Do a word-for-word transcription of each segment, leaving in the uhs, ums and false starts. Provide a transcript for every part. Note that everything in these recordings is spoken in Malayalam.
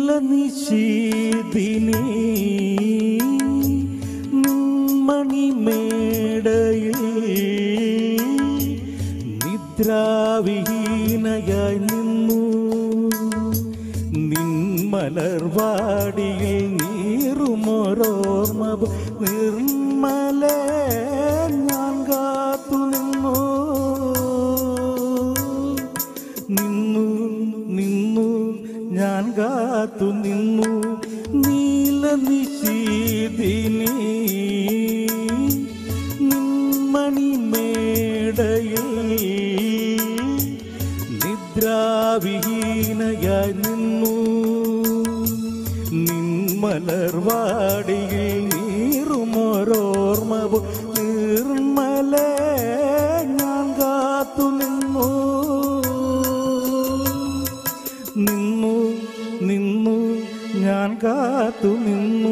നീലനിശീദിനി മണിമേടയിൽ നിദ്രാവിഹീനയായി നിന്നു നിൻമലർവാടിയിൽ നീറുമോരോർമ്മ നിർമ്മലേ ഞാൻ കാത്തു നിന്നു നിന്നു നിന്നു ഞാൻ കാത്തു നിന്നു നീലനിശീദിനി മണിമേടയിൽ നിദ്രാവിഹീനയായി നിന്നു നിൻമലർവാടിയിൽ നീറുമോരോർമ്മ നിർമ്മലേ ഞാൻ കാത്തു നിന്നു നിന്നു നിന്നു ഞാൻ കാത്തു നിന്നു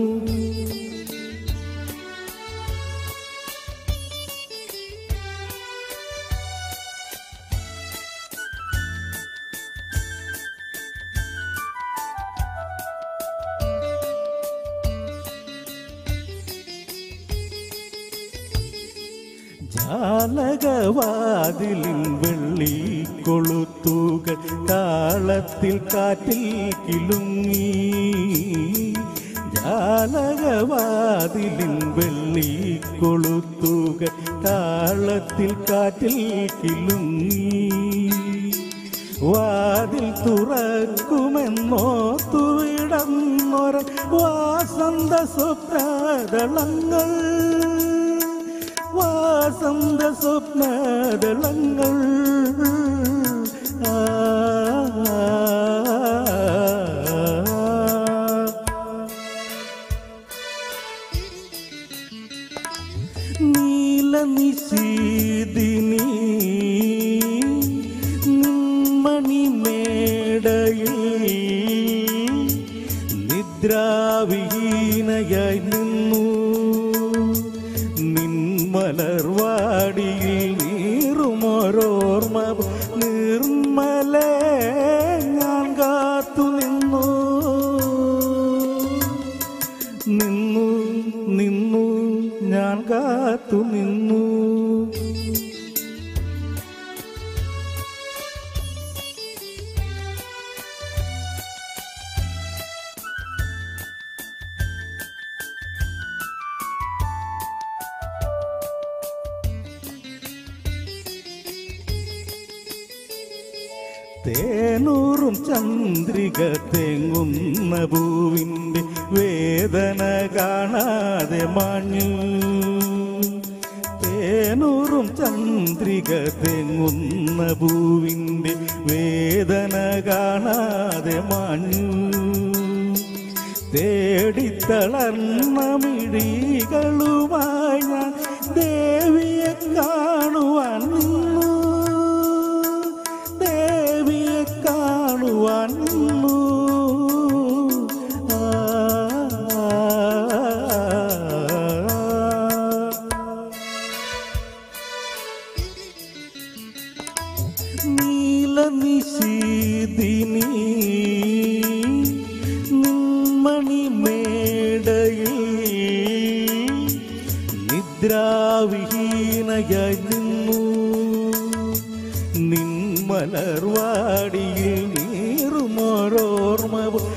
ജാലകവാതിലിൻ വെള്ളി കൊളുത്തുകൾ താളത്തിൽ കാറ്റിൽ കിലുങ്ങി ജാലകവാതിലിൻ വെള്ളി കൊളുത്തുകൾ താളത്തിൽ കാറ്റിൽ കിലുങ്ങി വാതിൽ തുറക്കുമെന്നോത്തുവിടന്നൊര വാസന്ത സ്വപ്നദളങ്ങൾ വാസന്ത സ്വപ്നദളങ്ങൾ നീലനിശീദിനി മണിമേടയിൽ നിദ്രാവിഹീനയായി നിന്നു നിൻമലർവാടിയിൽ നീറുമോരോർമ്മ നിർമ്മലേ ഞാൻ കാത്തു നിന്നു നിന്നു നിന്നു ഞാൻ കാത്തു നിന്നു തേനൂറും ചന്ദ്രിക തെങ്ങുന്ന പൂവിൻ്റെ വേദന കാണാതെ മാഞ്ഞു തേനൂറും ചന്ദ്രിക തെങ്ങുന്ന പൂവിൻ്റെ വേദന കാണാതെ മാഞ്ഞു തേടിത്തളർന്ന മിഴികളുമായി ഞാൻ ദേവിയെ കാണുവാൻ നിന്നു കാണുവാൻ നിന്നു നീലനിശീദിനി മണിമേടയിൽ നിദ്രാവിഹീനയായി നിന്നു നിൻമലർവാടിയിൽ നീറുമോരോർമ്മ